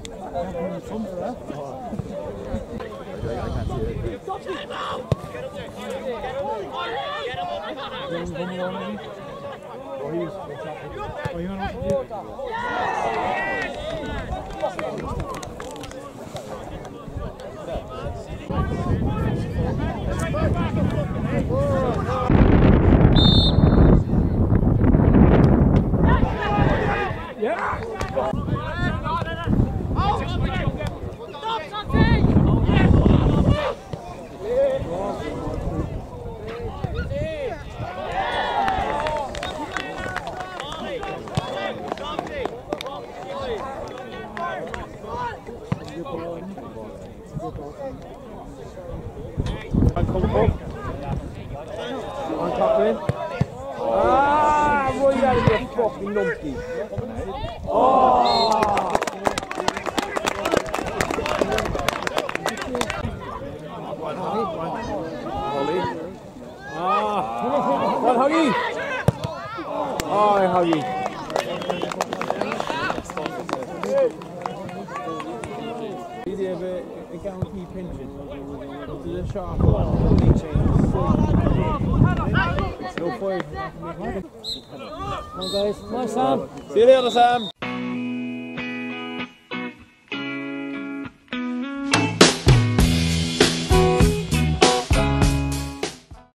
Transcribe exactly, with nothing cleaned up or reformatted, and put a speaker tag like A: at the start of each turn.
A: Ah, Roy, you gotta be a fucking numpty. Oh! Holly. Ah! What, Huggy? Oh, Huggy. Did you have a, a guaranteed pension? To the sharp one, no point. Come on, guys. Bye, Sam. See you later, Sam.